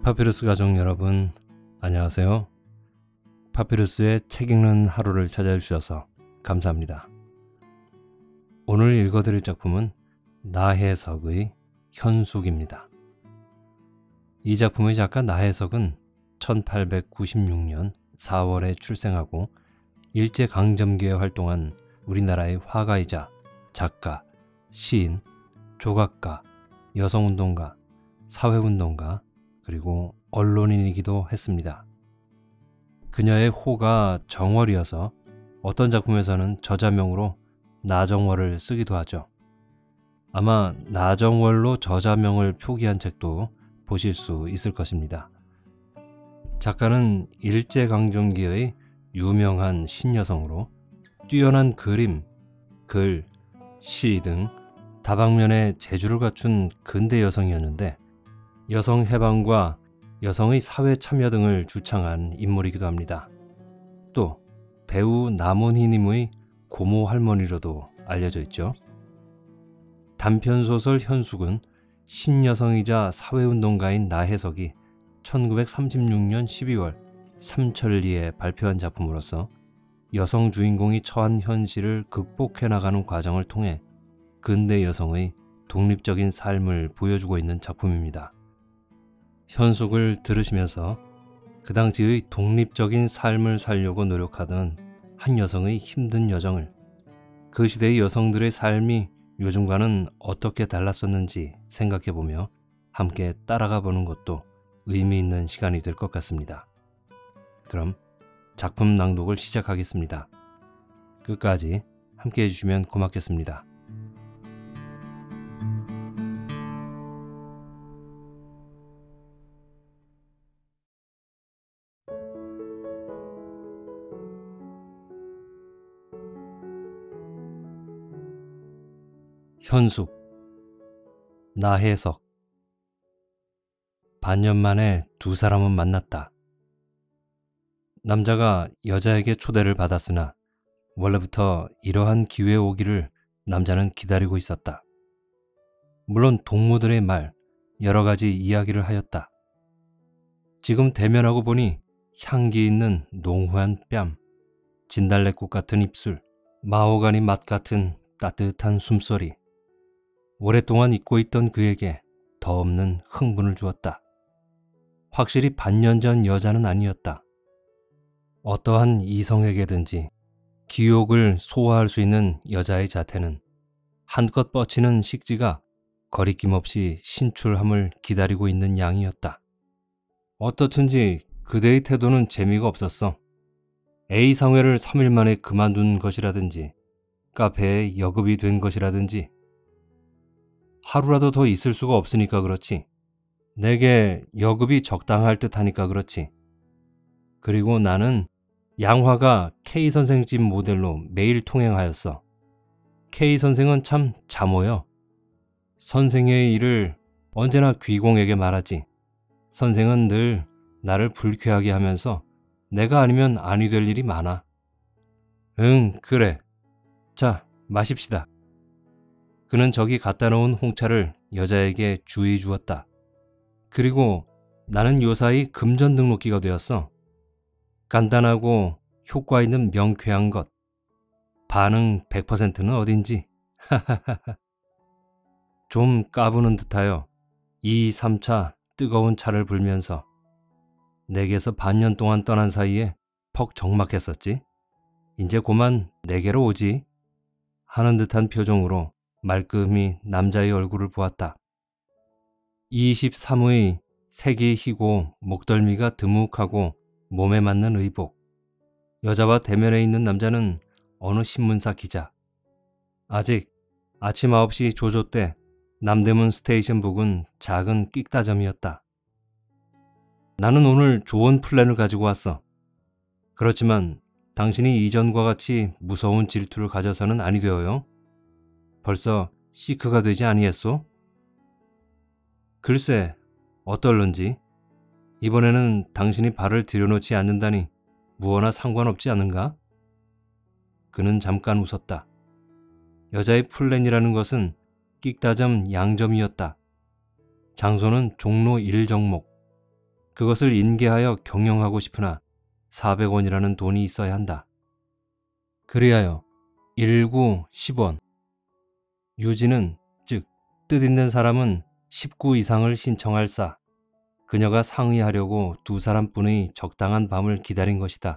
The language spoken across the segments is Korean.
파피루스 가족 여러분, 안녕하세요. 파피루스의 책 읽는 하루를 찾아주셔서 감사합니다. 오늘 읽어드릴 작품은 나혜석의 현숙입니다. 이 작품의 작가 나혜석은 1896년 4월에 출생하고 일제강점기에 활동한 우리나라의 화가이자 작가, 시인, 조각가, 여성운동가, 사회운동가, 그리고 언론인이기도 했습니다. 그녀의 호가 정월이어서 어떤 작품에서는 저자명으로 나정월을 쓰기도 하죠. 아마 나정월로 저자명을 표기한 책도 보실 수 있을 것입니다. 작가는 일제강점기의 유명한 신여성으로 뛰어난 그림, 글, 시 등 다방면의 재주를 갖춘 근대 여성이었는데 여성 해방과 여성의 사회 참여 등을 주창한 인물이기도 합니다. 또 배우 남원희님의 고모 할머니로도 알려져 있죠. 단편소설 현숙은 신여성이자 사회운동가인 나혜석이 1936년 12월 삼천리에 발표한 작품으로서 여성 주인공이 처한 현실을 극복해 나가는 과정을 통해 근대 여성의 독립적인 삶을 보여주고 있는 작품입니다. 현숙을 들으시면서 그 당시의 독립적인 삶을 살려고 노력하던 한 여성의 힘든 여정을, 그 시대의 여성들의 삶이 요즘과는 어떻게 달랐었는지 생각해보며 함께 따라가 보는 것도 의미 있는 시간이 될 것 같습니다. 그럼 작품 낭독을 시작하겠습니다. 끝까지 함께 해주시면 고맙겠습니다. 현숙, 나혜석. 반년 만에 두 사람은 만났다. 남자가 여자에게 초대를 받았으나 원래부터 이러한 기회 오기를 남자는 기다리고 있었다. 물론 동무들의 말, 여러 가지 이야기를 하였다. 지금 대면하고 보니 향기 있는 농후한 뺨, 진달래꽃 같은 입술, 마호가니 맛 같은 따뜻한 숨소리, 오랫동안 잊고 있던 그에게 더 없는 흥분을 주었다. 확실히 반년 전 여자는 아니었다. 어떠한 이성에게든지 기욕을 소화할 수 있는 여자의 자태는 한껏 뻗치는 식지가 거리낌 없이 신출함을 기다리고 있는 양이었다. 어떻든지 그대의 태도는 재미가 없었어. A 상회를 3일 만에 그만둔 것이라든지 카페에 여급이 된 것이라든지 하루라도 더 있을 수가 없으니까 그렇지. 내게 여급이 적당할 듯 하니까 그렇지. 그리고 나는 양화가 K선생 집 모델로 매일 통행하였어. K선생은 참 자모여. 선생의 일을 언제나 귀공에게 말하지. 선생은 늘 나를 불쾌하게 하면서 내가 아니면 아니 될 일이 많아. 응, 그래. 자, 마십시다. 그는 저기 갖다 놓은 홍차를 여자에게 주의 주었다. 그리고 나는 요사이 금전 등록기가 되었어. 간단하고 효과 있는 명쾌한 것. 반응 100%는 어딘지. 좀 까부는 듯하여 2, 3차 뜨거운 차를 불면서 내게서 반년 동안 떠난 사이에 퍽 적막했었지. 이제 고만 내게로 오지. 하는 듯한 표정으로 말끔히 남자의 얼굴을 보았다. 23의 색이 희고 목덜미가 드묵하고 몸에 맞는 의복. 여자와 대면에 있는 남자는 어느 신문사 기자. 아직 아침 9시 조조 때 남대문 스테이션 부근 작은 끽다점이었다. 나는 오늘 좋은 플랜을 가지고 왔어. 그렇지만 당신이 이전과 같이 무서운 질투를 가져서는 아니 되어요. 벌써 시크가 되지 아니했소? 글쎄, 어떨런지. 이번에는 당신이 발을 들여놓지 않는다니 무어나 상관없지 않은가? 그는 잠깐 웃었다. 여자의 플랜이라는 것은 끽다점 양점이었다. 장소는 종로 1정목. 그것을 인계하여 경영하고 싶으나 400원이라는 돈이 있어야 한다. 그리하여 19, 10원. 유지는 즉 뜻있는 사람은 19 이상을 신청할사. 그녀가 상의하려고 두 사람뿐의 적당한 밤을 기다린 것이다.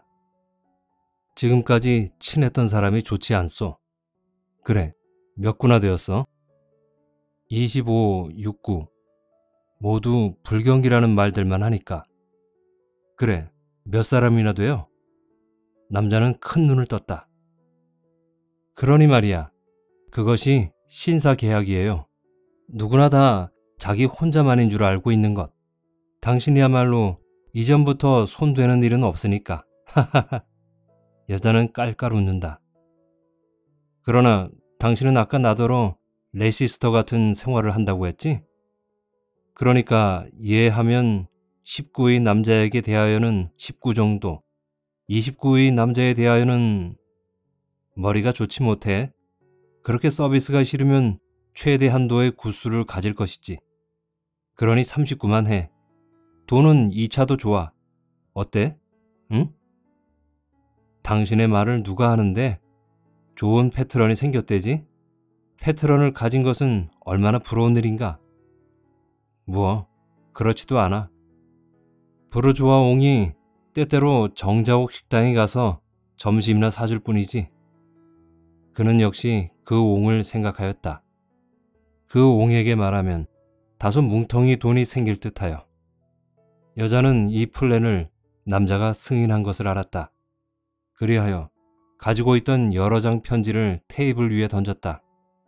지금까지 친했던 사람이 좋지 않소. 그래, 몇 구나 되었어? 25, 69. 모두 불경기라는 말들만 하니까. 그래, 몇 사람이나 돼요? 남자는 큰 눈을 떴다. 그러니 말이야, 그것이 신사계약이에요. 누구나 다 자기 혼자만인 줄 알고 있는 것. 당신이야말로 이전부터 손대는 일은 없으니까. 하하하. 여자는 깔깔 웃는다. 그러나 당신은 아까 나더러 레시스터 같은 생활을 한다고 했지? 그러니까 이해하면 19의 남자에게 대하여는 19 정도, 29의 남자에 대하여는 머리가 좋지 못해. 그렇게 서비스가 싫으면 최대 한도의 구수를 가질 것이지. 그러니 39만 해. 돈은 2차도 좋아. 어때? 응? 당신의 말을 누가 하는데 좋은 패트런이 생겼대지? 패트런을 가진 것은 얼마나 부러운 일인가? 무어, 그렇지도 않아. 부르주아 옹이 때때로 정자옥 식당에 가서 점심이나 사줄 뿐이지. 그는 역시 그 옹을 생각하였다. 그 옹에게 말하면 다소 뭉텅이 돈이 생길 듯하여. 여자는 이 플랜을 남자가 승인한 것을 알았다. 그리하여 가지고 있던 여러 장 편지를 테이블 위에 던졌다.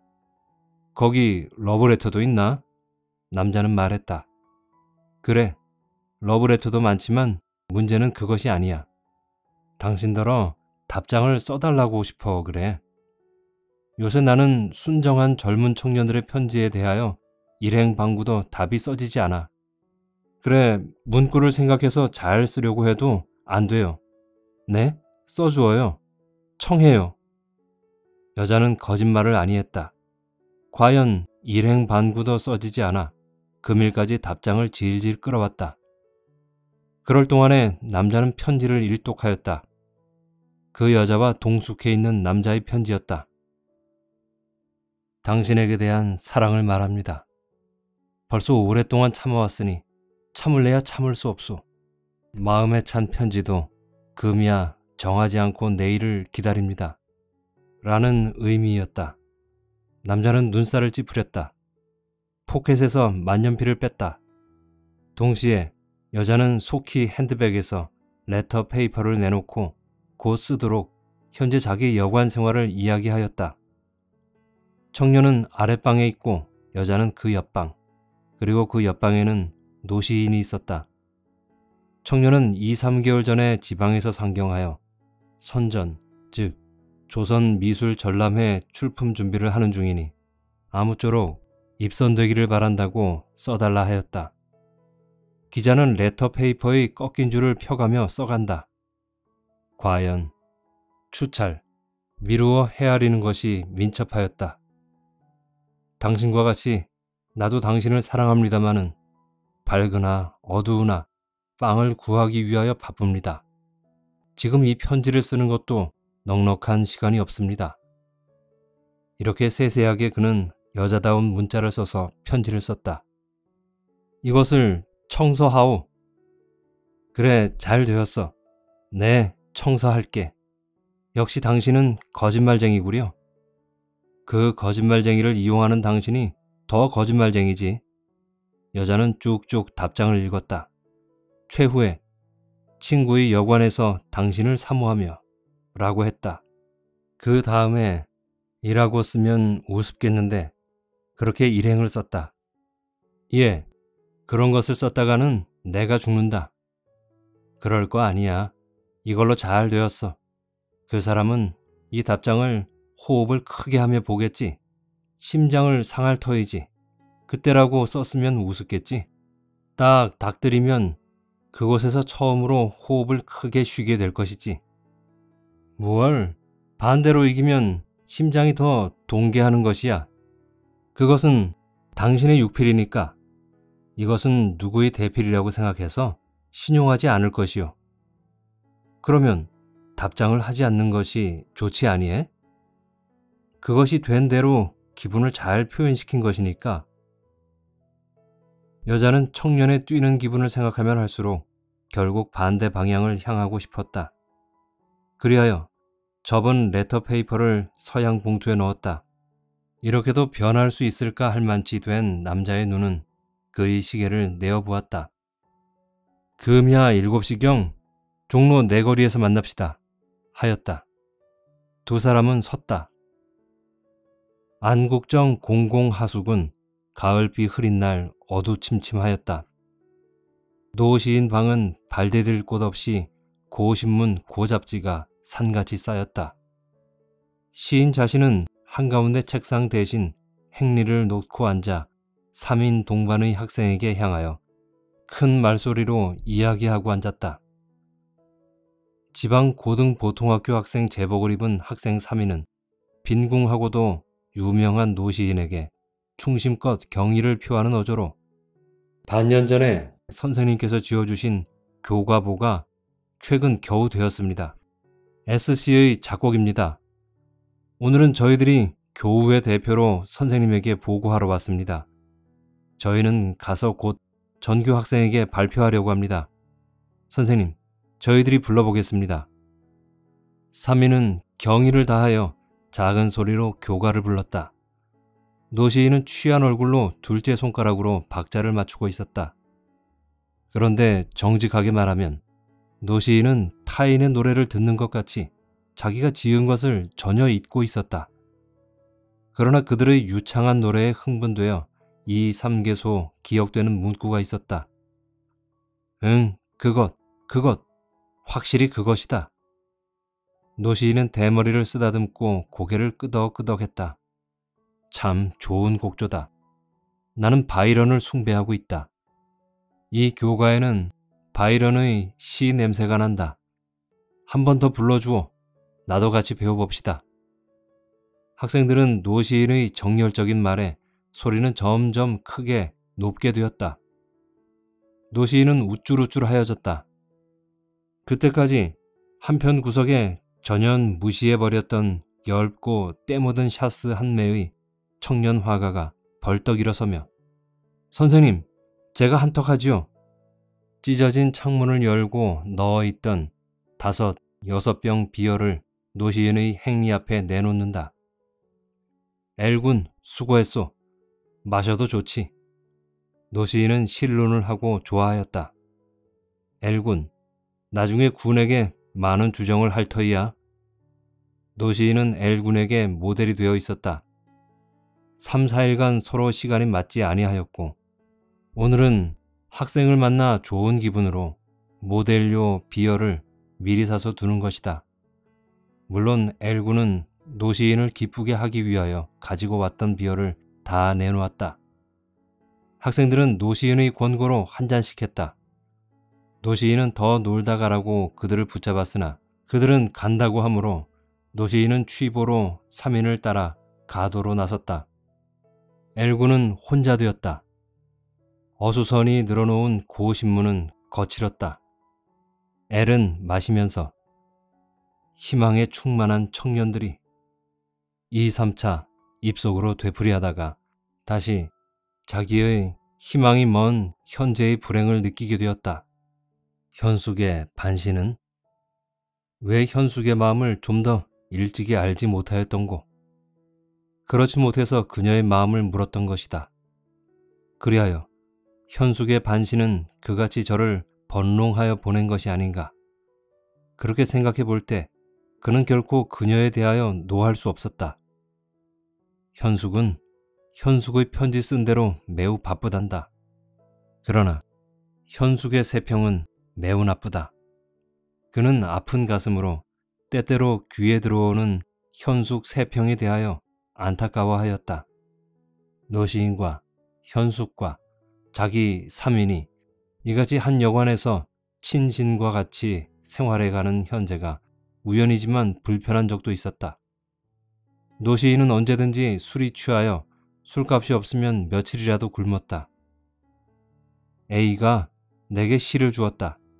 거기 러브레터도 있나? 남자는 말했다. 그래, 러브레터도 많지만 문제는 그것이 아니야. 당신더러 답장을 써달라고 싶어 그래. 요새 나는 순정한 젊은 청년들의 편지에 대하여 일행방구도 답이 써지지 않아. 그래, 문구를 생각해서 잘 쓰려고 해도 안 돼요. 네? 써주어요. 청해요. 여자는 거짓말을 아니했다. 과연 일행반구도 써지지 않아 금일까지 답장을 질질 끌어왔다. 그럴 동안에 남자는 편지를 일독하였다. 그 여자와 동숙해 있는 남자의 편지였다. 당신에게 대한 사랑을 말합니다. 벌써 오랫동안 참아왔으니 참을래야 참을 수 없소. 마음에 찬 편지도 금이야 정하지 않고 내일을 기다립니다. 라는 의미였다. 남자는 눈살을 찌푸렸다. 포켓에서 만년필을 뺐다. 동시에 여자는 속히 핸드백에서 레터 페이퍼를 내놓고 곧 쓰도록 현재 자기 여관 생활을 이야기하였다. 청년은 아랫방에 있고 여자는 그 옆방, 그리고 그 옆방에는 노시인이 있었다. 청년은 2, 3개월 전에 지방에서 상경하여 선전, 즉 조선미술전람회 출품 준비를 하는 중이니 아무쪼록 입선되기를 바란다고 써달라 하였다. 기자는 레터 페이퍼의 꺾인 줄을 펴가며 써간다. 과연, 추찰, 미루어 헤아리는 것이 민첩하였다. 당신과 같이 나도 당신을 사랑합니다마는 밝으나 어두우나 빵을 구하기 위하여 바쁩니다. 지금 이 편지를 쓰는 것도 넉넉한 시간이 없습니다. 이렇게 세세하게 그는 여자다운 문자를 써서 편지를 썼다. 이것을 청서하오. 그래, 잘 되었어. 네, 청서할게. 역시 당신은 거짓말쟁이구려. 그 거짓말쟁이를 이용하는 당신이 더 거짓말쟁이지. 여자는 쭉쭉 답장을 읽었다. 최후에 친구의 여관에서 당신을 사모하며 라고 했다. 그 다음에 이라고 쓰면 우습겠는데 그렇게 일행을 썼다. 예, 그런 것을 썼다가는 내가 죽는다. 그럴 거 아니야. 이걸로 잘 되었어. 그 사람은 이 답장을 호흡을 크게 하며 보겠지. 심장을 상할 터이지. 그때라고 썼으면 우습겠지. 딱 닥들이면 그곳에서 처음으로 호흡을 크게 쉬게 될 것이지. 무얼, 반대로 이기면 심장이 더 동계하는 것이야. 그것은 당신의 육필이니까. 이것은 누구의 대필이라고 생각해서 신용하지 않을 것이요. 그러면 답장을 하지 않는 것이 좋지 아니해? 그것이 된 대로 기분을 잘 표현시킨 것이니까. 여자는 청년의 뛰는 기분을 생각하면 할수록 결국 반대 방향을 향하고 싶었다. 그리하여 접은 레터페이퍼를 서양 봉투에 넣었다. 이렇게도 변할 수 있을까 할 만치 된 남자의 눈은 그의 시계를 내어보았다. 금야 7시경 종로 내거리에서 만납시다 하였다. 두 사람은 섰다. 안국정 공공하숙은 가을비 흐린 날 어두침침하였다. 노시인 방은 발디딜 곳 없이 고신문 고잡지가 산같이 쌓였다. 시인 자신은 한가운데 책상 대신 행리를 놓고 앉아 3인 동반의 학생에게 향하여 큰 말소리로 이야기하고 앉았다. 지방 고등보통학교 학생 제복을 입은 학생 3인은 빈궁하고도 유명한 노시인에게 충심껏 경의를 표하는 어조로 반년 전에 선생님께서 지어주신 교과보가 최근 겨우 되었습니다. SC의 작곡입니다. 오늘은 저희들이 교우의 대표로 선생님에게 보고하러 왔습니다. 저희는 가서 곧 전교 학생에게 발표하려고 합니다. 선생님, 저희들이 불러보겠습니다. 3인은 경의를 다하여 작은 소리로 교가를 불렀다. 노시인은 취한 얼굴로 둘째 손가락으로 박자를 맞추고 있었다. 그런데 정직하게 말하면 노시인은 타인의 노래를 듣는 것 같이 자기가 지은 것을 전혀 잊고 있었다. 그러나 그들의 유창한 노래에 흥분되어 2, 3개소 기억되는 문구가 있었다. 응, 그것, 확실히 그것이다. 노시인은 대머리를 쓰다듬고 고개를 끄덕끄덕했다. 참 좋은 곡조다. 나는 바이런을 숭배하고 있다. 이 교가에는 바이런의 시 냄새가 난다. 한 번 더 불러주오. 나도 같이 배워봅시다. 학생들은 노시인의 정열적인 말에 소리는 점점 크게 높게 되었다. 노시인은 우쭐우쭐하여졌다. 그때까지 한편 구석에 전혀 무시해버렸던 엷고 때묻은 샤스 한 매의 청년 화가가 벌떡 일어서며 선생님, 제가 한턱하지요. 찢어진 창문을 열고 넣어있던 5, 6병 비어를 노시인의 행리 앞에 내놓는다. 엘군, 수고했소. 마셔도 좋지. 노시인은 실론을 하고 좋아하였다. 엘군, 나중에 군에게 많은 주정을 할 터이야. 노시인은 엘군에게 모델이 되어 있었다. 3, 4일간 서로 시간이 맞지 아니하였고 오늘은 학생을 만나 좋은 기분으로 모델료 비어를 미리 사서 두는 것이다. 물론 엘군은 노시인을 기쁘게 하기 위하여 가지고 왔던 비어를 다 내놓았다. 학생들은 노시인의 권고로 한 잔씩 했다. 노시인은 더 놀다 가라고 그들을 붙잡았으나 그들은 간다고 하므로 노시인은 취보로 3인을 따라 가도로 나섰다. 엘군은 혼자 되었다. 어수선히 늘어놓은 고신문은 거칠었다. 엘은 마시면서 희망에 충만한 청년들이 2, 3차 입속으로 되풀이하다가 다시 자기의 희망이 먼 현재의 불행을 느끼게 되었다. 현숙의 반신은 왜 현숙의 마음을 좀 더 일찍이 알지 못하였던고. 그렇지 못해서 그녀의 마음을 물었던 것이다. 그리하여 현숙의 반신은 그같이 저를 번롱하여 보낸 것이 아닌가. 그렇게 생각해 볼 때 그는 결코 그녀에 대하여 노할 수 없었다. 현숙은 현숙의 편지 쓴 대로 매우 바쁘단다. 그러나 현숙의 세평은 매우 나쁘다. 그는 아픈 가슴으로 때때로 귀에 들어오는 현숙 세평에 대하여 안타까워하였다. 노시인과 현숙과 자기 3인이 이같이 한 여관에서 친신과 같이 생활해가는 현재가 우연이지만 불편한 적도 있었다. 노시인은 언제든지 술이 취하여 술값이 없으면 며칠이라도 굶었다. A가 내게 시를 주었다.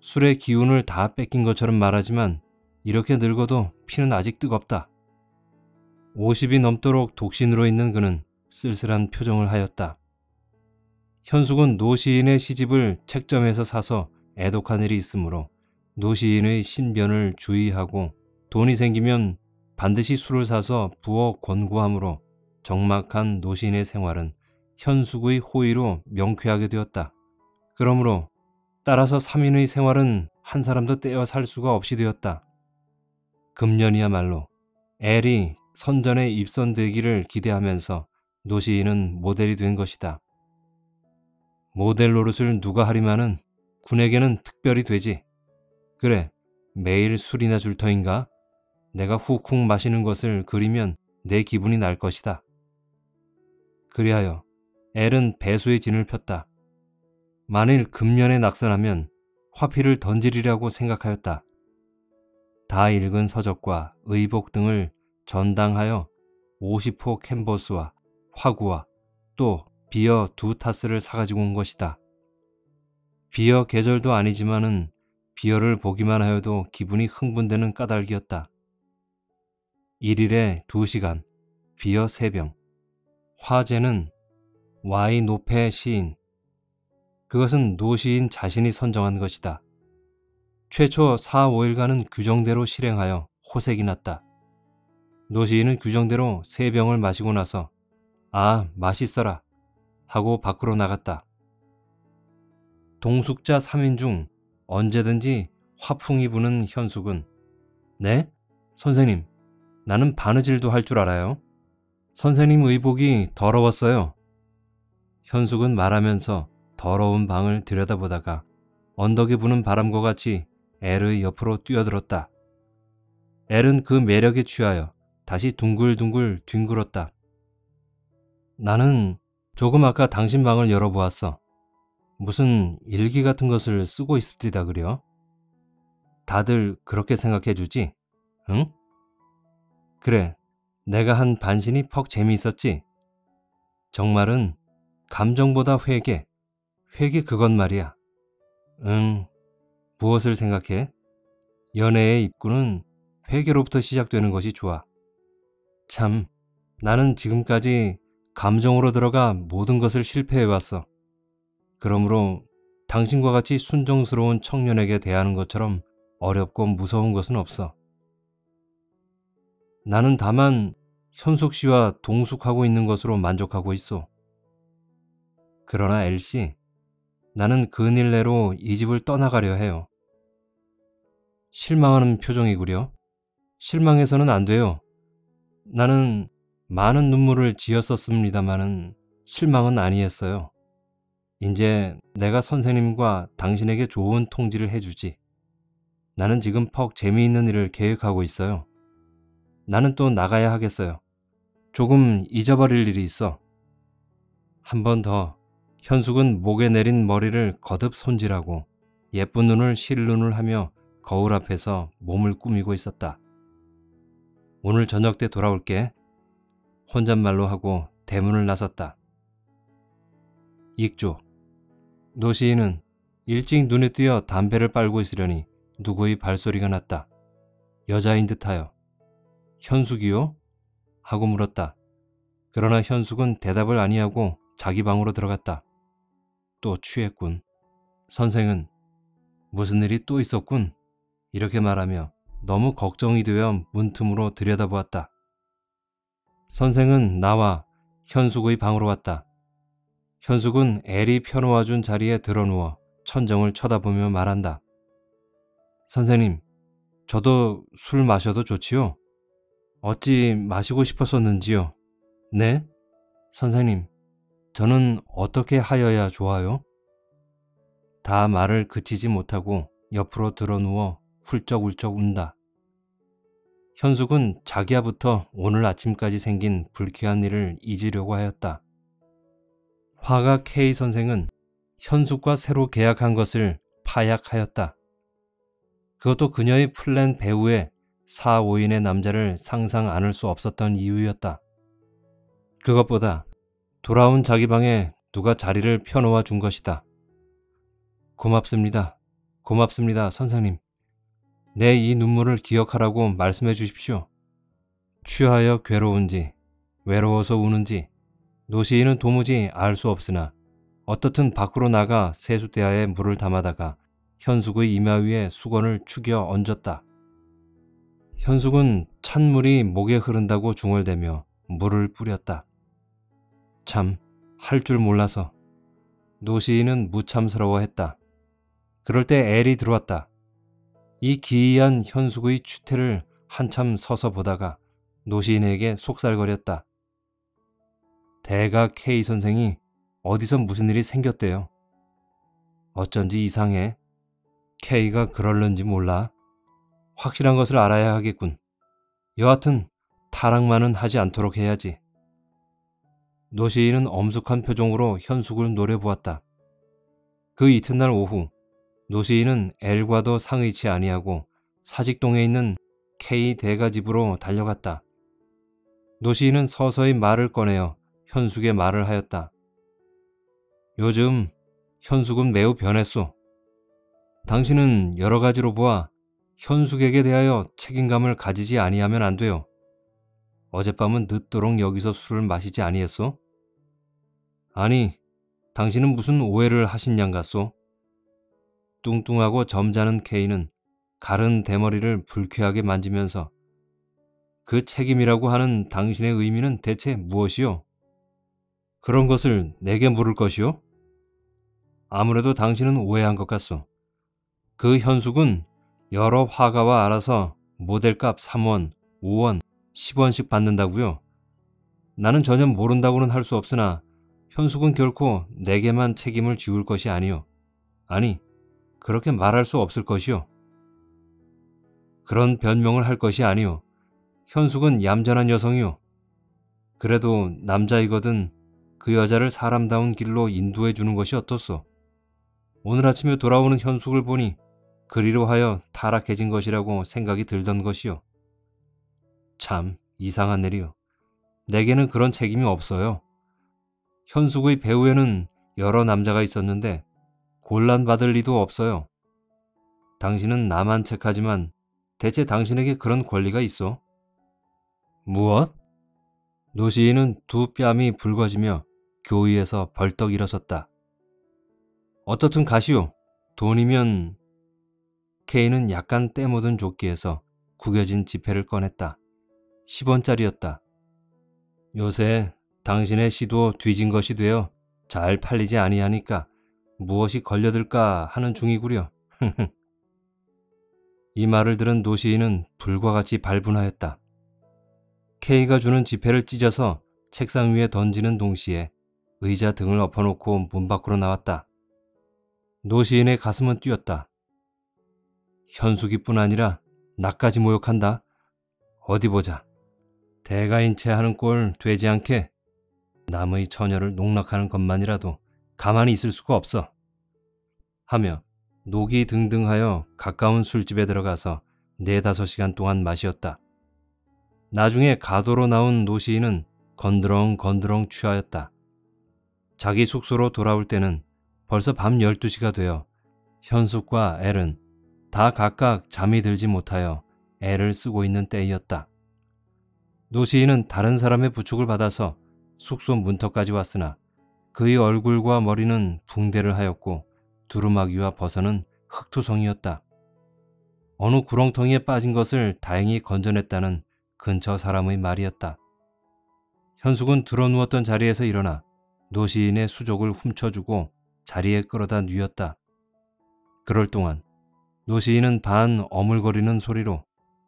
술의 기운을 다 뺏긴 것처럼 말하지만 이렇게 늙어도 피는 아직 뜨겁다. 50이 넘도록 독신으로 있는 그는 쓸쓸한 표정을 하였다. 현숙은 노 시인의 시집을 책점에서 사서 애독한 일이 있으므로 노 시인의 신변을 주의하고 돈이 생기면 반드시 술을 사서 부어 권고함으로 적막한 노 시인의 생활은 현숙의 호의로 명쾌하게 되었다. 그러므로 따라서 3인의 생활은 한 사람도 떼어 살 수가 없이 되었다. 금년이야말로 엘이 선전에 입선되기를 기대하면서 노 시인은 모델이 된 것이다. 모델 노릇을 누가 하리마는 군에게는 특별히 되지. 그래, 매일 술이나 줄 터인가? 내가 훅훅 마시는 것을 그리면 내 기분이 날 것이다. 그리하여 엘은 배수의 진을 폈다. 만일 금년에 낙선하면 화피를 던지리라고 생각하였다. 다 읽은 서적과 의복 등을 전당하여 50호 캔버스와 화구와 또 비어 2타스를 사가지고 온 것이다. 비어 계절도 아니지만은 비어를 보기만 하여도 기분이 흥분되는 까닭이었다. 1일에 2시간, 비어 3병. 화제는 와이 노페 시인. 그것은 노 시인 자신이 선정한 것이다. 최초 4, 5일간은 규정대로 실행하여 호색이 났다. 노 시인은 규정대로 3병을 마시고 나서 아, 맛있어라 하고 밖으로 나갔다. 동숙자 3인 중 언제든지 화풍이 부는 현숙은 네? 선생님, 나는 바느질도 할 줄 알아요. 선생님 의복이 더러웠어요. 현숙은 말하면서 더러운 방을 들여다보다가 언덕에 부는 바람과 같이 엘의 옆으로 뛰어들었다. 엘은 그 매력에 취하여 다시 둥글둥글 뒹굴었다. 나는 조금 아까 당신 방을 열어보았어. 무슨 일기 같은 것을 쓰고 있습디다 그려? 다들 그렇게 생각해 주지? 응? 그래, 내가 한 반신이 퍽 재미있었지? 정말은 감정보다 회개 그건 말이야. 응, 무엇을 생각해? 연애의 입구는 회개로부터 시작되는 것이 좋아. 참, 나는 지금까지 감정으로 들어가 모든 것을 실패해왔어. 그러므로 당신과 같이 순정스러운 청년에게 대하는 것처럼 어렵고 무서운 것은 없어. 나는 다만 현숙 씨와 동숙하고 있는 것으로 만족하고 있어. 그러나 엘씨, 나는 근일내로 이 집을 떠나가려 해요. 실망하는 표정이구려. 실망해서는 안 돼요. 나는 많은 눈물을 지었었습니다마는 실망은 아니했어요. 이제 내가 선생님과 당신에게 좋은 통지를 해주지. 나는 지금 퍽 재미있는 일을 계획하고 있어요. 나는 또 나가야 하겠어요. 조금 잊어버릴 일이 있어. 한 번 더. 현숙은 목에 내린 머리를 거듭 손질하고 예쁜 눈을 실눈을 하며 거울 앞에서 몸을 꾸미고 있었다. 오늘 저녁 때 돌아올게. 혼잣말로 하고 대문을 나섰다. 익조. 노 시인은 일찍 눈에 띄어 담배를 빨고 있으려니 누구의 발소리가 났다. 여자인 듯하여 현숙이요? 하고 물었다. 그러나 현숙은 대답을 아니하고 자기 방으로 들어갔다. 또 취했군. 선생은 무슨 일이 또 있었군. 이렇게 말하며 너무 걱정이 되어 문틈으로 들여다보았다. 선생은 나와 현숙의 방으로 왔다. 현숙은 엘이 펴놓아준 자리에 드러누워 천정을 쳐다보며 말한다. 선생님, 저도 술 마셔도 좋지요? 어찌 마시고 싶었었는지요? 네? 선생님, 저는 어떻게 하여야 좋아요? 다 말을 그치지 못하고 옆으로 드러누워 훌쩍훌쩍 운다. 현숙은 자기야부터 오늘 아침까지 생긴 불쾌한 일을 잊으려고 하였다. 화가 K 선생은 현숙과 새로 계약한 것을 파약하였다. 그것도 그녀의 플랜 배우에 4, 5인의 남자를 상상 않을 수 없었던 이유였다. 그것보다 돌아온 자기 방에 누가 자리를 펴놓아 준 것이다. 고맙습니다. 고맙습니다, 선생님. 내 이 눈물을 기억하라고 말씀해 주십시오. 취하여 괴로운지 외로워서 우는지 노시인은 도무지 알 수 없으나 어떻든 밖으로 나가 세숫대야에 물을 담아다가 현숙의 이마 위에 수건을 축여 얹었다. 현숙은 찬물이 목에 흐른다고 중얼대며 물을 뿌렸다. 참, 할 줄 몰라서. 노시인은 무참스러워했다. 그럴 때 엘이 들어왔다. 이 기이한 현숙의 추태를 한참 서서 보다가 노시인에게 속살거렸다. 대가 K 선생이 어디서 무슨 일이 생겼대요. 어쩐지 이상해. K가 그럴는지 몰라. 확실한 것을 알아야 하겠군. 여하튼 타락만은 하지 않도록 해야지. 노시인은 엄숙한 표정으로 현숙을 노려보았다. 그 이튿날 오후 노시인은 엘과도 상의치 아니하고 사직동에 있는 K 대가 집으로 달려갔다. 노시인은 서서히 말을 꺼내어 현숙의 말을 하였다. 요즘 현숙은 매우 변했소. 당신은 여러 가지로 보아 현숙에게 대하여 책임감을 가지지 아니하면 안 돼요. 어젯밤은 늦도록 여기서 술을 마시지 아니했소? 아니, 당신은 무슨 오해를 하신 양 같소? 뚱뚱하고 점잖은 K는 가른 대머리를 불쾌하게 만지면서 그 책임이라고 하는 당신의 의미는 대체 무엇이요? 그런 것을 내게 물을 것이요? 아무래도 당신은 오해한 것 같소. 그 현숙은 여러 화가와 알아서 모델값 3원, 5원, 10원씩 받는다고요. 나는 전혀 모른다고는 할 수 없으나 현숙은 결코 내게만 책임을 지울 것이 아니요. 아니, 그렇게 말할 수 없을 것이요. 그런 변명을 할 것이 아니요. 현숙은 얌전한 여성이요. 그래도 남자이거든 그 여자를 사람다운 길로 인도해 주는 것이 어떻소? 오늘 아침에 돌아오는 현숙을 보니 그리로 하여 타락해진 것이라고 생각이 들던 것이요. 참 이상한 일이요. 내게는 그런 책임이 없어요. 현숙의 배후에는 여러 남자가 있었는데 곤란받을 리도 없어요. 당신은 나만 책하지만 대체 당신에게 그런 권리가 있어? 무엇? 노시인은 두 뺨이 붉어지며 교의에서 벌떡 일어섰다. 어떻든 가시오. 돈이면... K는 약간 때묻은 조끼에서 구겨진 지폐를 꺼냈다. 10원짜리였다. 요새 당신의 시도 뒤진 것이 되어 잘 팔리지 아니하니까 무엇이 걸려들까 하는 중이구려. 이 말을 들은 노시인은 불과 같이 발분하였다. K가 주는 지폐를 찢어서 책상 위에 던지는 동시에 의자 등을 엎어놓고 문 밖으로 나왔다. 노시인의 가슴은 뛰었다. 현숙이뿐 아니라 나까지 모욕한다. 어디 보자. 대가인 채 하는 꼴 되지 않게 남의 처녀를 농락하는 것만이라도 가만히 있을 수가 없어. 하며 녹이 등등하여 가까운 술집에 들어가서 4-5시간 동안 마시었다. 나중에 가도로 나온 노시인은 건드렁건드렁 취하였다. 자기 숙소로 돌아올 때는 벌써 밤 12시가 되어 현숙과 엘은 다 각각 잠이 들지 못하여 애를 쓰고 있는 때이었다. 노시인은 다른 사람의 부축을 받아서 숙소 문턱까지 왔으나 그의 얼굴과 머리는 붕대를 하였고 두루마기와 버선은 흙투성이었다. 어느 구렁텅이에 빠진 것을 다행히 건져냈다는 근처 사람의 말이었다. 현숙은 드러누웠던 자리에서 일어나 노시인의 수족을 훔쳐주고 자리에 끌어다 뉘었다. 그럴 동안 노시인은 반 어물거리는 소리로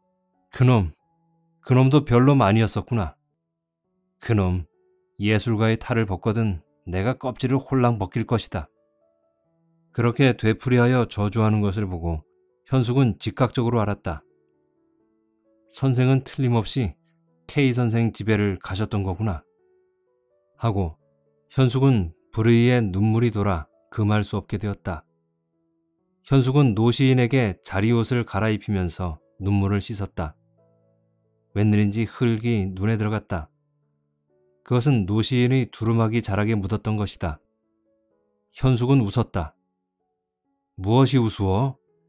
그놈도 별로 많이였었구나. 그놈 예술가의 탈을 벗거든 내가 껍질을 홀랑 벗길 것이다. 그렇게 되풀이하여 저주하는 것을 보고 현숙은 즉각적으로 알았다. 선생은 틀림없이 K 선생 집에를 가셨던 거구나. 하고 현숙은 불의에 눈물이 돌아 금할 수 없게 되었다. 현숙은 노시인에게 자리옷을 갈아입히면서 눈물을 씻었다. 웬일인지 흙이 눈에 들어갔다. 그것은 노시인의 두루마기 자락에 묻었던 것이다. 현숙은 웃었다. 무엇이 우스워?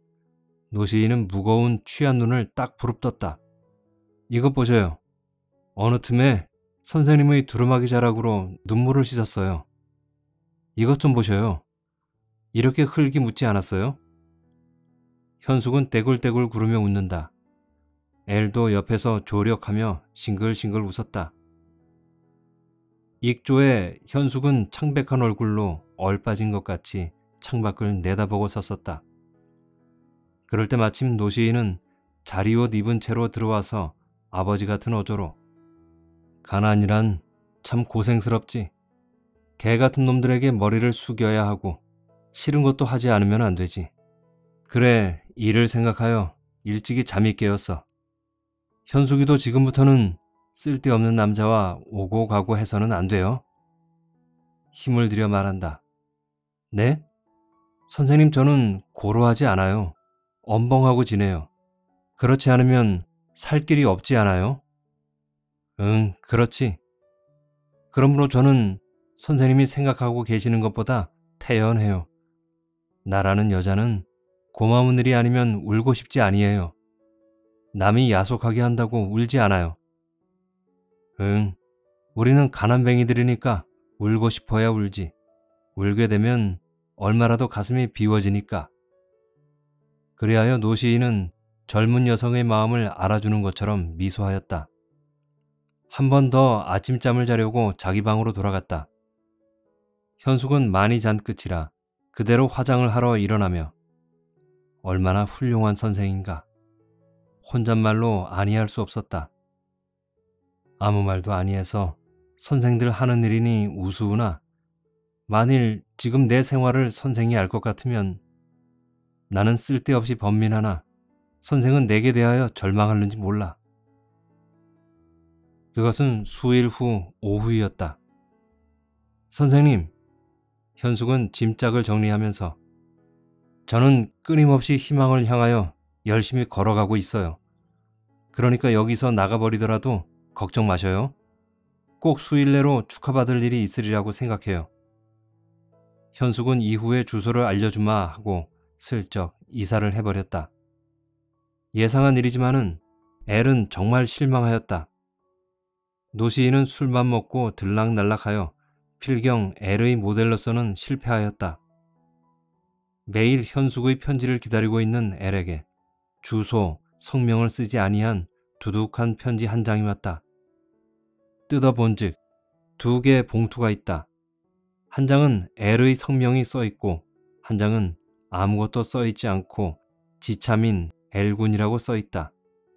노시인은 무거운 취한 눈을 딱 부릅떴다. 이것 보셔요. 어느 틈에 선생님의 두루마기 자락으로 눈물을 씻었어요. 이것 좀 보셔요. 이렇게 흙이 묻지 않았어요? 현숙은 떼굴떼굴 구르며 웃는다. 엘도 옆에서 조력하며 싱글싱글 웃었다. 익조에 현숙은 창백한 얼굴로 얼빠진 것 같이 창밖을 내다보고 섰었다. 그럴 때 마침 노시인은 자리옷 입은 채로 들어와서 아버지 같은 어조로 가난이란 참 고생스럽지. 개 같은 놈들에게 머리를 숙여야 하고 싫은 것도 하지 않으면 안 되지. 그래, 일을 생각하여 일찍이 잠이 깨었어. 현숙이도 지금부터는 쓸데없는 남자와 오고 가고 해서는 안 돼요. 힘을 들여 말한다. 네? 선생님, 저는 고로하지 않아요. 엄벙하고 지내요. 그렇지 않으면 살 길이 없지 않아요? 응, 그렇지. 그러므로 저는 선생님이 생각하고 계시는 것보다 태연해요. 나라는 여자는 고마운 일이 아니면 울고 싶지 아니에요. 남이 야속하게 한다고 울지 않아요. 응, 우리는 가난뱅이들이니까 울고 싶어야 울지. 울게 되면 얼마라도 가슴이 비워지니까. 그리하여 노시인은 젊은 여성의 마음을 알아주는 것처럼 미소하였다. 한 번 더 아침잠을 자려고 자기 방으로 돌아갔다. 현숙은 많이 잔 끝이라 그대로 화장을 하러 일어나며 얼마나 훌륭한 선생인가. 혼잣말로 아니할 수 없었다. 아무 말도 아니해서 선생들 하는 일이니 우스우나 만일 지금 내 생활을 선생이 알 것 같으면 나는 쓸데없이 번민하나 선생은 내게 대하여 절망하는지 몰라. 그것은 수일 후 오후이었다. 선생님, 현숙은 짐짝을 정리하면서 저는 끊임없이 희망을 향하여 열심히 걸어가고 있어요. 그러니까 여기서 나가버리더라도 걱정 마셔요. 꼭 수일 내로 축하받을 일이 있으리라고 생각해요. 현숙은 이후에 주소를 알려주마 하고 슬쩍 이사를 해버렸다. 예상한 일이지만은 엘은 정말 실망하였다. 노시인은 술만 먹고 들락날락하여 필경 엘의 모델로서는 실패하였다. 매일 현숙의 편지를 기다리고 있는 엘에게 주소, 성명을 쓰지 아니한 두둑한 편지 한 장이 왔다. 뜯어본즉 2개의 봉투가 있다. 한 장은 엘의 성명이 써있고 한 장은 아무것도 써있지 않고 지참인 엘군이라고 써있다.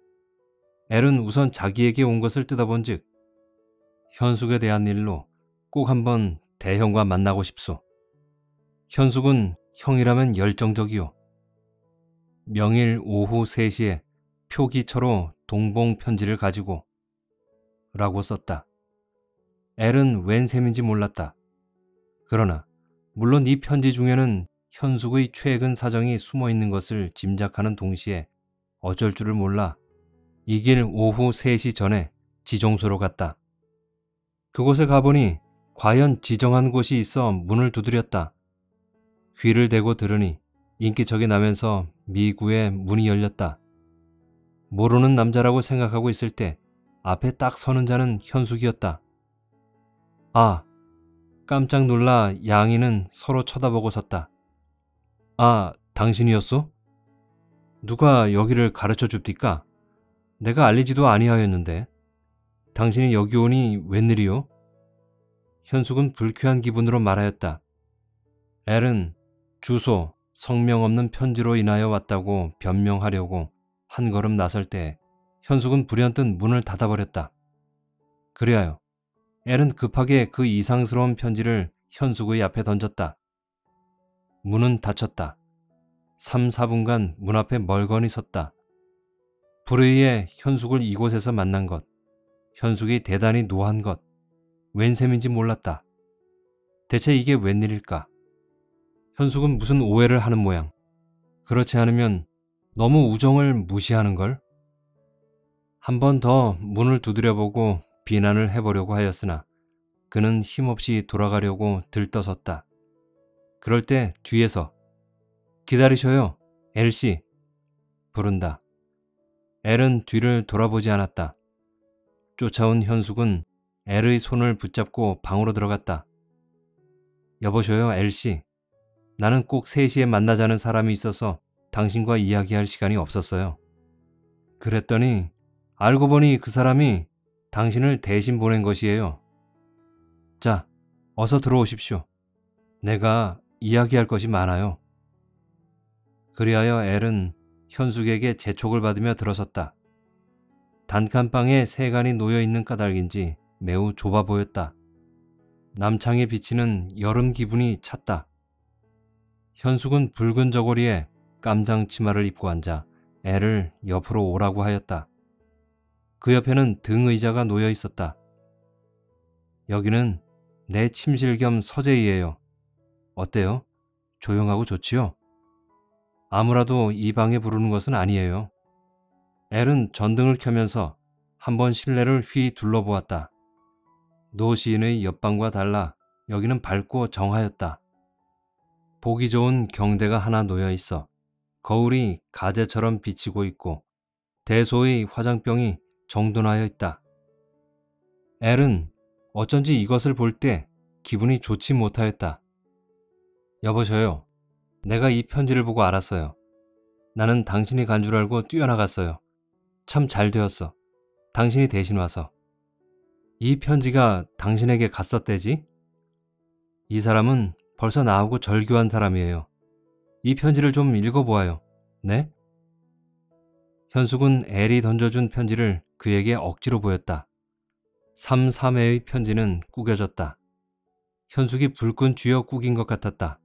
엘은 우선 자기에게 온 것을 뜯어본즉 현숙에 대한 일로 꼭 한번 대형과 만나고 싶소. 현숙은 형이라면 열정적이요. 명일 오후 3시에 표기처로 동봉 편지를 가지고 라고 썼다. 엘은 웬 셈인지 몰랐다. 그러나 물론 이 편지 중에는 현숙의 최근 사정이 숨어있는 것을 짐작하는 동시에 어쩔 줄을 몰라 이 길 오후 3시 전에 지정소로 갔다. 그곳에 가보니 과연 지정한 곳이 있어 문을 두드렸다. 귀를 대고 들으니 인기척이 나면서 미구에 문이 열렸다. 모르는 남자라고 생각하고 있을 때 앞에 딱 서는 자는 현숙이었다. 아! 깜짝 놀라 양이는 서로 쳐다보고 섰다. 아, 당신이었소? 누가 여기를 가르쳐 줍디까? 내가 알리지도 아니하였는데. 당신이 여기 오니 웬일이요? 현숙은 불쾌한 기분으로 말하였다. 엘은 주소, 성명 없는 편지로 인하여 왔다고 변명하려고 한 걸음 나설 때 현숙은 불현듯 문을 닫아버렸다. 그리하여 엘은 급하게 그 이상스러운 편지를 현숙의 앞에 던졌다. 문은 닫혔다. 3, 4분간 문 앞에 멀거니 섰다. 불의에 현숙을 이곳에서 만난 것, 현숙이 대단히 노한 것, 웬 셈인지 몰랐다. 대체 이게 웬일일까? 현숙은 무슨 오해를 하는 모양. 그렇지 않으면 너무 우정을 무시하는걸? 한 번 더 문을 두드려보고 비난을 해보려고 하였으나 그는 힘없이 돌아가려고 들떠섰다. 그럴 때 뒤에서 기다리셔요, 엘씨. 부른다. 엘은 뒤를 돌아보지 않았다. 쫓아온 현숙은 엘의 손을 붙잡고 방으로 들어갔다. 여보셔요, 엘씨. 나는 꼭 3시에 만나자는 사람이 있어서 당신과 이야기할 시간이 없었어요. 그랬더니 알고 보니 그 사람이 당신을 대신 보낸 것이에요. 자, 어서 들어오십시오. 내가 이야기할 것이 많아요. 그리하여 엘은 현숙에게 재촉을 받으며 들어섰다. 단칸방에 세간이 놓여있는 까닭인지 매우 좁아 보였다. 남창에 비치는 여름 기분이 찼다. 현숙은 붉은 저고리에 깜장 치마를 입고 앉아 엘을 옆으로 오라고 하였다. 그 옆에는 등 의자가 놓여 있었다. 여기는 내 침실 겸 서재이에요. 어때요? 조용하고 좋지요? 아무라도 이 방에 부르는 것은 아니에요. 엘은 전등을 켜면서 한번 실내를 휘 둘러보았다. 노 시인의 옆방과 달라 여기는 밝고 정하였다. 보기 좋은 경대가 하나 놓여 있어 거울이 가재처럼 비치고 있고 대소의 화장병이 정돈하여 있다. 엘은 어쩐지 이것을 볼 때 기분이 좋지 못하였다. 여보셔요. 내가 이 편지를 보고 알았어요. 나는 당신이 간 줄 알고 뛰어나갔어요. 참 잘 되었어. 당신이 대신 와서. 이 편지가 당신에게 갔었대지? 이 사람은 벌써 나하고 절교한 사람이에요. 이 편지를 좀 읽어보아요. 네? 현숙은 엘이 던져준 편지를 그에게 억지로 보였다. 3~4매의 편지는 구겨졌다. 현숙이 불끈 쥐어 구긴 것 같았다.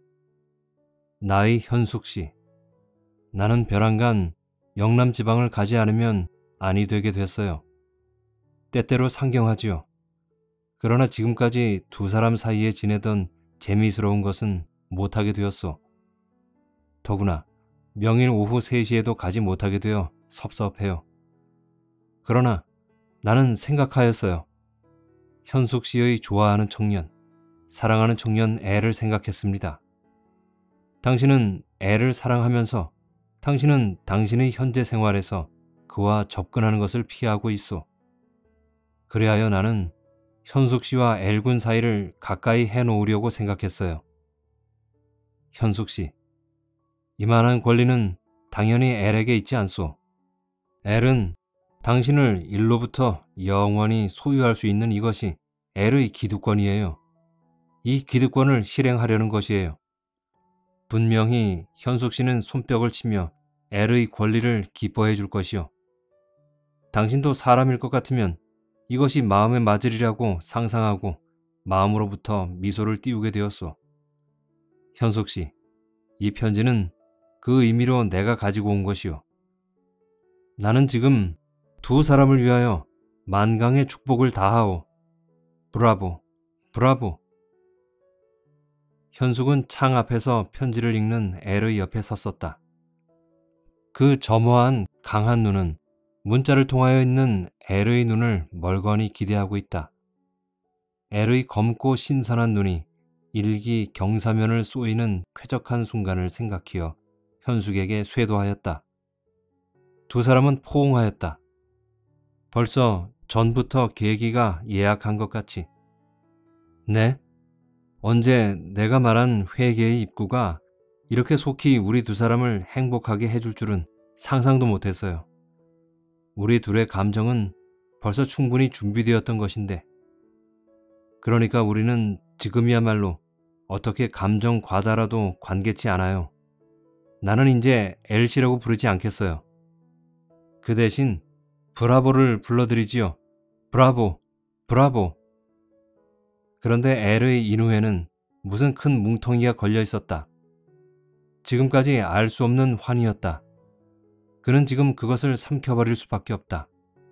나의 현숙씨. 나는 벼랑간 영남 지방을 가지 않으면 아니 되게 됐어요. 때때로 상경하지요. 그러나 지금까지 두 사람 사이에 지내던 재미스러운 것은 못하게 되었소. 더구나 명일 오후 3시에도 가지 못하게 되어 섭섭해요. 그러나 나는 생각하였어요. 현숙 씨의 좋아하는 청년, 사랑하는 청년 엘을 생각했습니다. 당신은 엘을 사랑하면서 당신은 당신의 현재 생활에서 그와 접근하는 것을 피하고 있소. 그리하여 나는 현숙 씨와 엘군 사이를 가까이 해놓으려고 생각했어요. 현숙 씨, 이만한 권리는 당연히 엘에게 있지 않소. 엘은 당신을 일로부터 영원히 소유할 수 있는 이것이 엘의 기득권이에요. 이 기득권을 실행하려는 것이에요. 분명히 현숙 씨는 손뼉을 치며 엘의 권리를 기뻐해 줄 것이요. 당신도 사람일 것 같으면 이것이 마음에 맞으리라고 상상하고 마음으로부터 미소를 띄우게 되었소. 현숙 씨, 이 편지는 그 의미로 내가 가지고 온 것이요. 나는 지금 두 사람을 위하여 만강의 축복을 다하오. 브라보, 브라보. 현숙은 창 앞에서 편지를 읽는 엘의 옆에 섰었다. 그 점호한 강한 눈은 문자를 통하여 있는 엘의 눈을 멀거니 기대하고 있다. 엘의 검고 신선한 눈이 일기 경사면을 쏘이는 쾌적한 순간을 생각하여 현숙에게 쇄도하였다. 두 사람은 포옹하였다. 벌써 전부터 계기가 예약한 것 같이. 네? 언제 내가 말한 회개의 입구가 이렇게 속히 우리 두 사람을 행복하게 해줄 줄은 상상도 못했어요. 우리 둘의 감정은 벌써 충분히 준비되었던 것인데. 그러니까 우리는 지금이야말로 어떻게 감정 과다라도 관계치 않아요. 나는 이제 엘씨라고 부르지 않겠어요. 그 대신 브라보를 불러드리지요. 브라보, 브라보. 그런데 엘의 인후에는 무슨 큰 뭉텅이가 걸려 있었다. 지금까지 알 수 없는 환희였다. 그는 지금 그것을 삼켜버릴 수밖에 없다.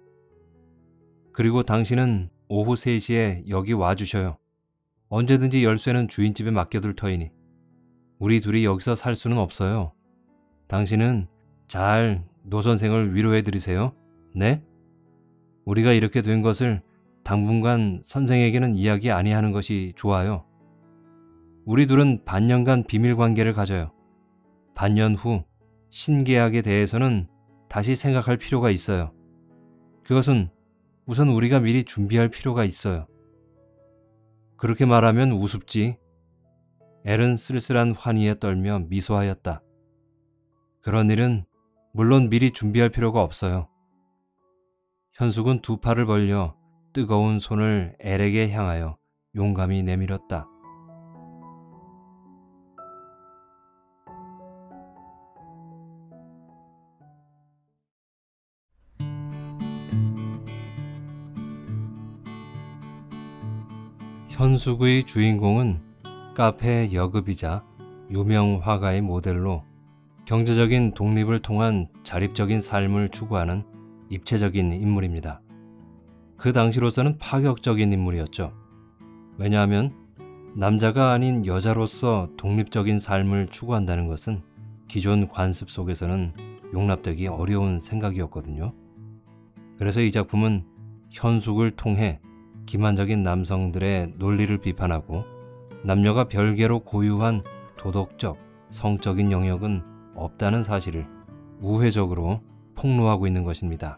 그리고 당신은 오후 3시에 여기 와주셔요. 언제든지 열쇠는 주인집에 맡겨둘 터이니. 우리 둘이 여기서 살 수는 없어요. 당신은 잘 노 선생을 위로해드리세요. 네? 우리가 이렇게 된 것을 당분간 선생에게는 이야기 아니하는 것이 좋아요. 우리 둘은 반년간 비밀관계를 가져요. 반년 후 신계약에 대해서는 다시 생각할 필요가 있어요. 그것은 우선 우리가 미리 준비할 필요가 있어요. 그렇게 말하면 우습지. 엘은 쓸쓸한 환희에 떨며 미소하였다. 그런 일은 물론 미리 준비할 필요가 없어요. 현숙은 두 팔을 벌려 뜨거운 손을 엘에게 향하여 용감히 내밀었다. 현숙의 주인공은 카페 여급이자 유명 화가의 모델로 경제적인 독립을 통한 자립적인 삶을 추구하는 입체적인 인물입니다. 그 당시로서는 파격적인 인물이었죠. 왜냐하면 남자가 아닌 여자로서 독립적인 삶을 추구한다는 것은 기존 관습 속에서는 용납되기 어려운 생각이었거든요. 그래서 이 작품은 현숙을 통해 기만적인 남성들의 논리를 비판하고 남녀가 별개로 고유한 도덕적, 성적인 영역은 없다는 사실을 우회적으로 폭로하고 있는 것입니다.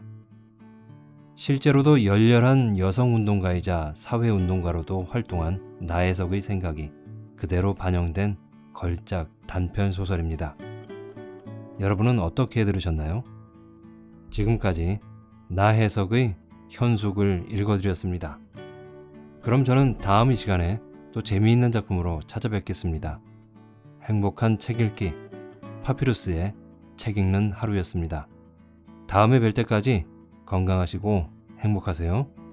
실제로도 열렬한 여성운동가이자 사회운동가로도 활동한 나혜석의 생각이 그대로 반영된 걸작 단편 소설입니다. 여러분은 어떻게 들으셨나요? 지금까지 나혜석의 현숙을 읽어드렸습니다. 그럼 저는 다음 이 시간에 또 재미있는 작품으로 찾아뵙겠습니다. 행복한 책 읽기, 파피루스의 책 읽는 하루였습니다. 다음에 뵐 때까지 건강하시고 행복하세요.